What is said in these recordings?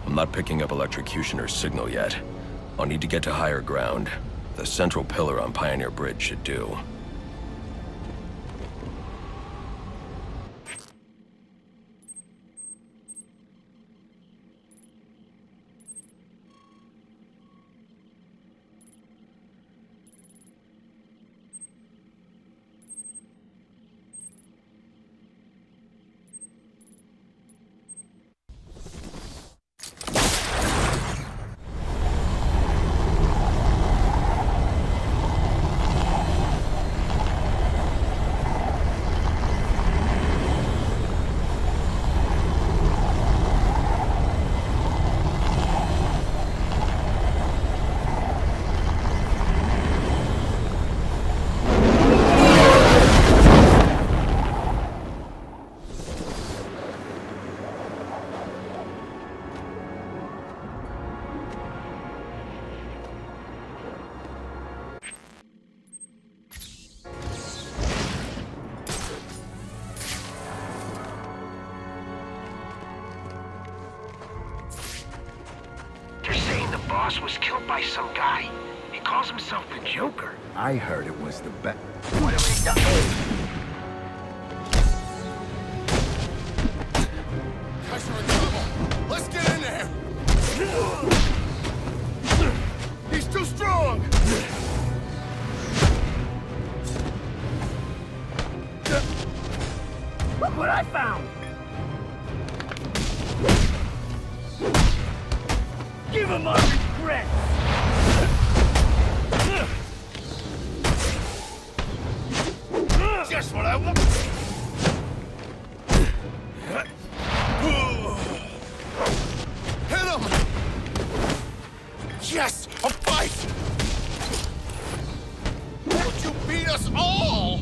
I'm not picking up Electrocutioner's signal yet. I'll need to get to higher ground. The central pillar on Pioneer Bridge should do. Was killed by some guy. He calls himself the Joker. I heard it was the best. What have we done? Guys are in trouble. Let's get in there. He's too strong. Look what I found. Give him a regret! Just what I want! Hit him! Yes! A fight! Don't you beat us all!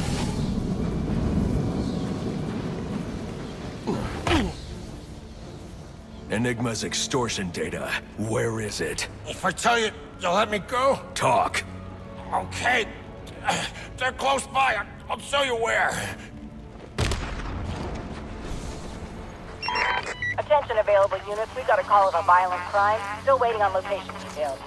Enigma's extortion data. Where is it? If I tell you, you'll let me go? Talk. Okay. They're close by. I'll show you where. Attention available units. We've got a call of a violent crime. Still waiting on location details.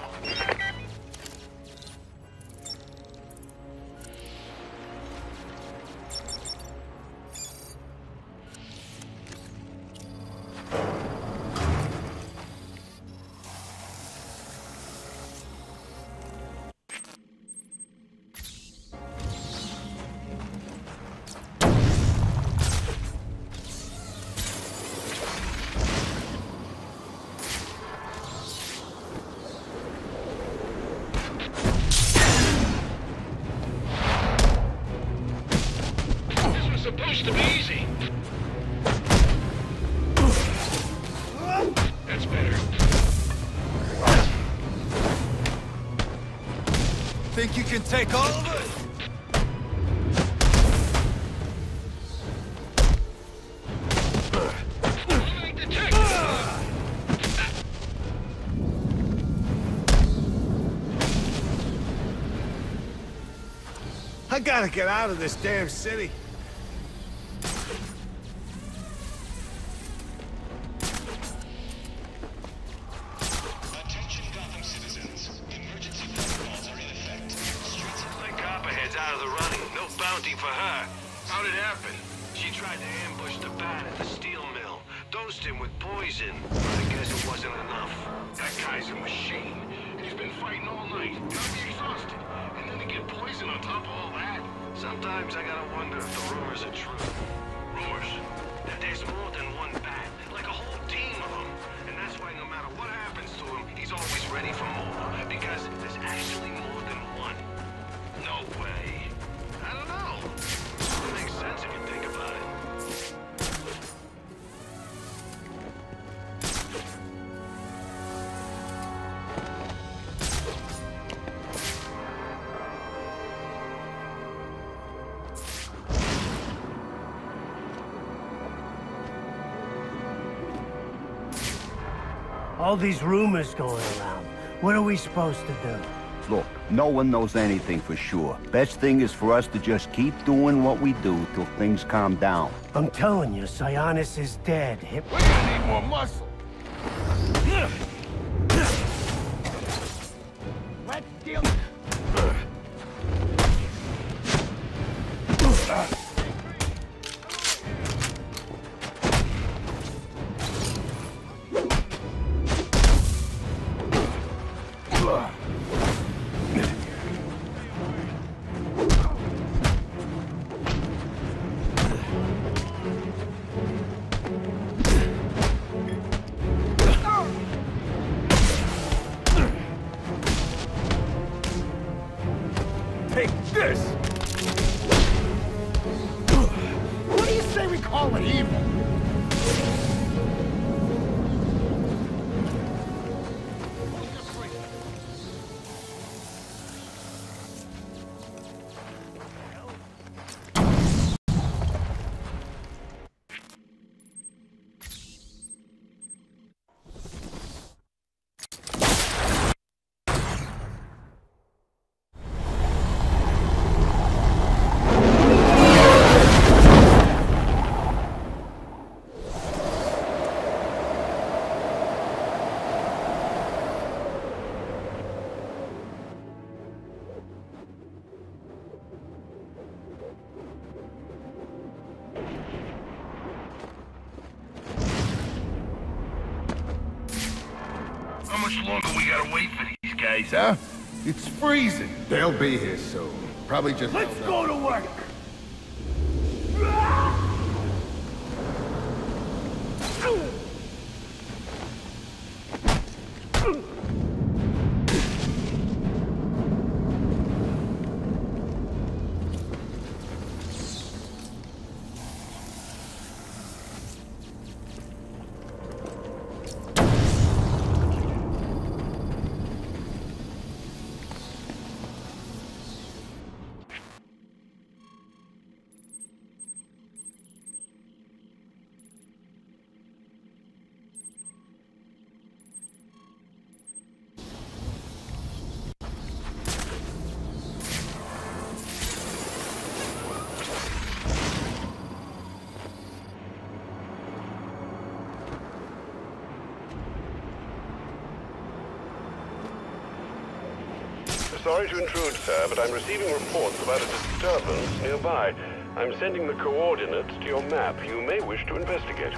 Supposed to be easy. That's better. Think you can take all of us? I gotta get out of this damn city. Attention Gotham citizens. Emergency protocols are in effect. Streets of Copperhead's out of the running. No bounty for her. How'd it happen? She tried to ambush the Bane at the steel mill. Dosed him with poison. I guess it wasn't enough. That guy's a machine. He's been fighting all night. Gotta be exhausted. And then to get poison on top of all that. Sometimes I gotta wonder if the rumors are true. Rumors? That there's more than one bat. Like a whole team of them. And that's why no matter what happens to him, he's always ready for more. Because there's actually more than one. No way. I don't know. It makes sense if you think about it. All these rumors going around. What are we supposed to do? Look, no one knows anything for sure. Best thing is for us to just keep doing what we do till things calm down. I'm telling you, Sionis is dead. We're gonna need more muscle. Take this! What do you say we call it evil? How much longer we gotta wait for these guys, huh? It's freezing. They'll be here soon. Probably just... Let's go to work! Sorry to intrude, sir, but I'm receiving reports about a disturbance nearby. I'm sending the coordinates to your map. You may wish to investigate.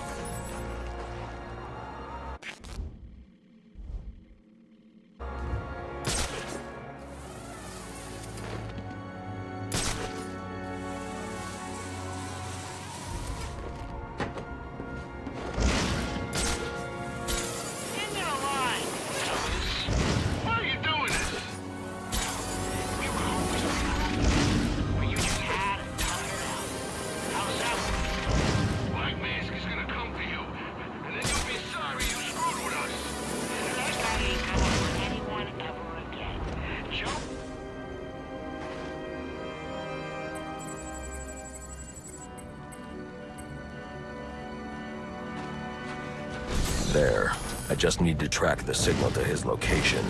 There. I just need to track the signal to his location.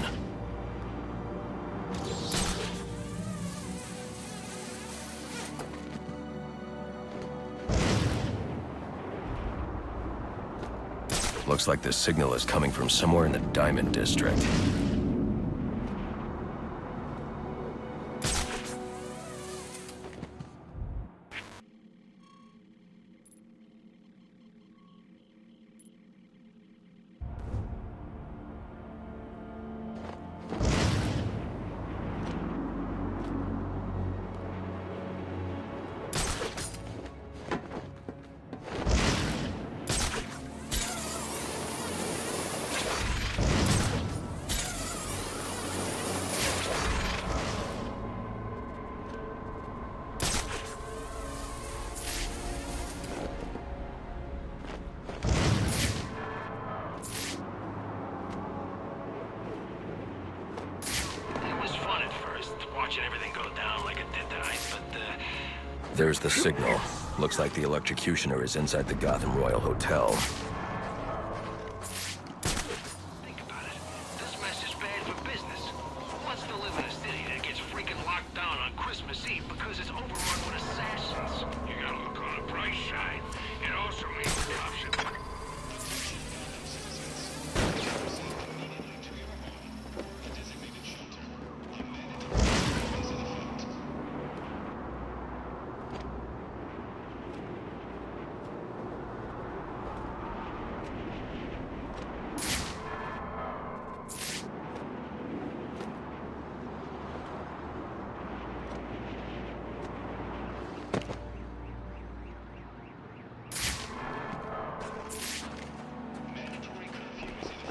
Looks like the signal is coming from somewhere in the Diamond District. There's the signal. Looks like the Electrocutioner is inside the Gotham Royal Hotel. Think about it. This mess is bad for business. Who wants to live in a city that gets freaking locked down on Christmas Eve because it's overrun with assassins? You gotta look on the bright side. It also means the cops are...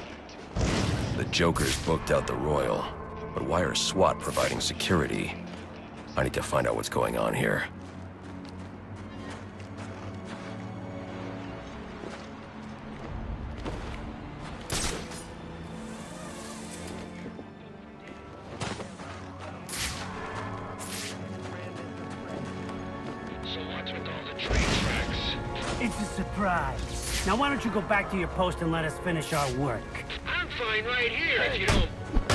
The Joker's booked out the Royal, but why are SWAT providing security? I need to find out what's going on here. So what's with all the train tracks? It's a surprise. Now why don't you go back to your post and let us finish our work? I'm fine right here if you don't...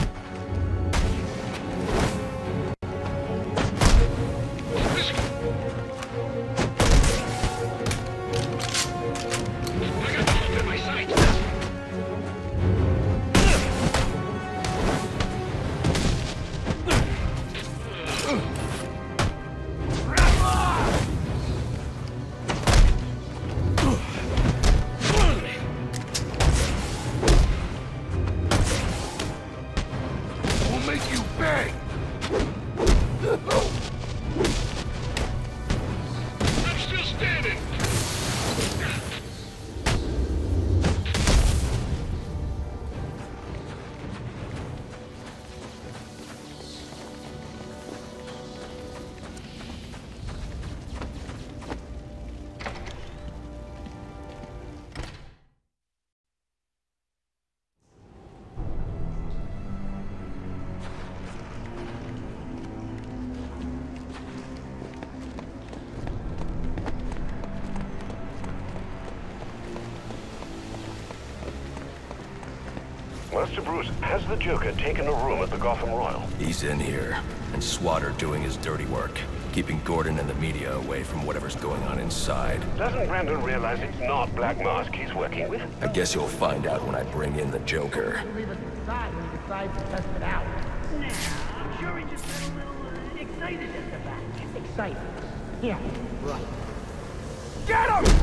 Master Bruce, has the Joker taken a room at the Gotham Royal? He's in here, and SWAT are doing his dirty work, keeping Gordon and the media away from whatever's going on inside. Doesn't Brandon realize it's not Black Mask he's working with? I guess you'll find out when I bring in the Joker. Leave us inside when he decides to test it out. Nah, I'm sure he just got a little excited at the back. Excited? Yeah, right. Get him!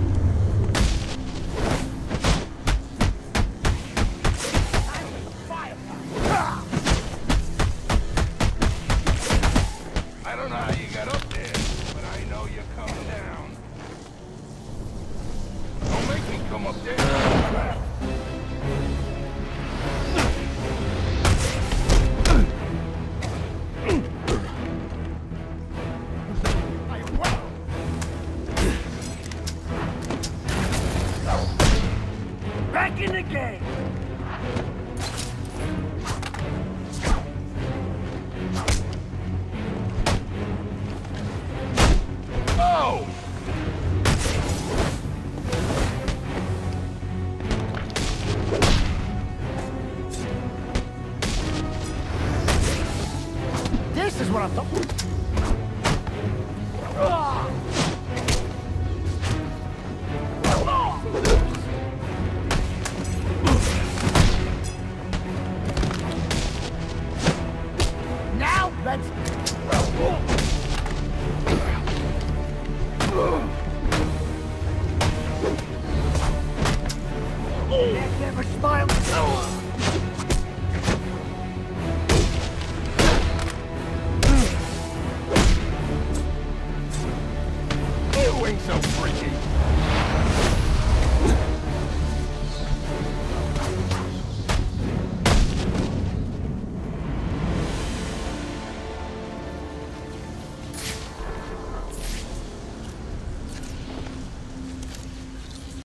I don't know how you got up there, but I know you're coming down. Don't make me come up there. Back in the game! Oh! This is what I'm talking. Now let's. Neck never smiled. You ain't so freaky.